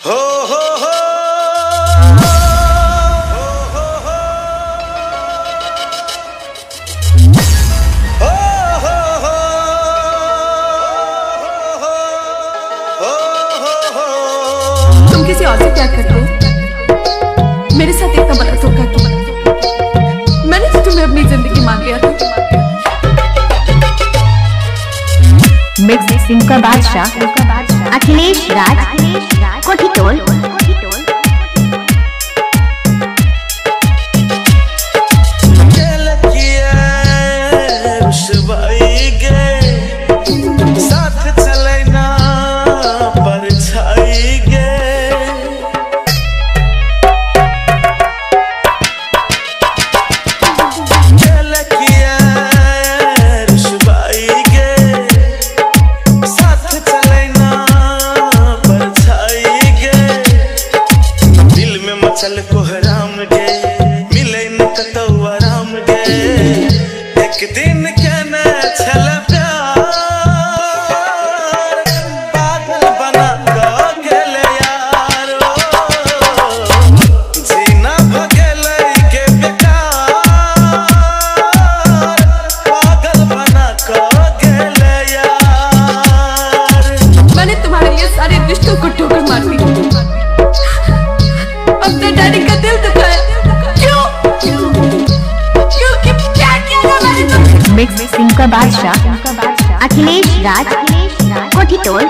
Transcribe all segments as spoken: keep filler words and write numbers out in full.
हो हो हो तुम किसी और से प्यार करते हो, मेरे साथ इतना बड़ा धोखा क्यों? मैंने तो तुम्हें अपनी जिंदगी मांग लिया था। मिक्स सिंह का बादशाह अखिलेश राज कोठीतोल। चल कोहराम गे मिले न कतो आराम गे एक दिन कहना चल प्यार पागल बना को गेले यार जीना भगेले के बेकार पागल बना को गेले यार। मैंने तुम्हारे लिए सारे रिश्तों को ठोकर मार दी, अपने डैडी का दिल दुखाया। क्यों? क्योंकि क्या किया था मैंने तुमसे? मिक्स सिंह का बादशाह अखिलेश राज कोठीतोल।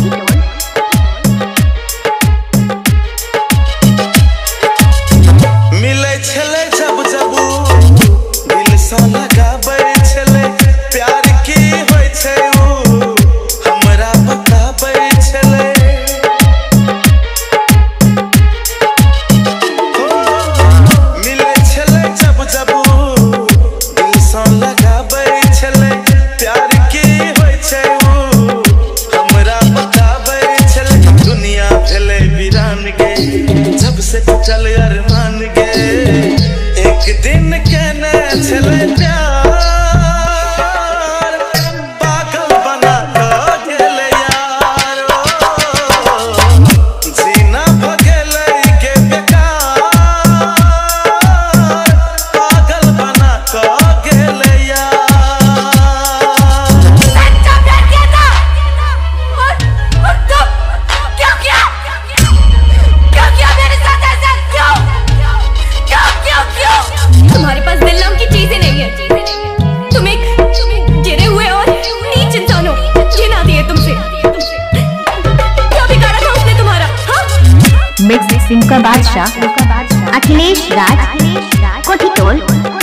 मिले छले जब जब दिल सा लगाबै छले प्यार की होय छै उ हमरा बताबै छले। मिले छले जब जब दिल सा लगाबै छले प्यार की होय छै उ हमरा बताबै छले। दुनिया भेले वीरान गे जब से टूटल अरमान गे एक दिन कहना चले प्यार पागल बना को गेले यार जीना भगेले के बेकार पागल बना को गेले यार। सच्चा प्यार किया था और और तुम क्या किया? क्या किया मेरे साथ ऐसा? क्यों क्यों क्यों क्यों? तुम्हारे पास दिल नाम की चीज ही नहीं है। तुम एक तुम एक गिरे हुए और नीच इंसान हो। ये ना दिए तुमसे क्या बिगाड़ा था उसने तुम्हारा? हाँ? मिक्स सिंह का बादशाह अखिलेश राज कोठीतोल।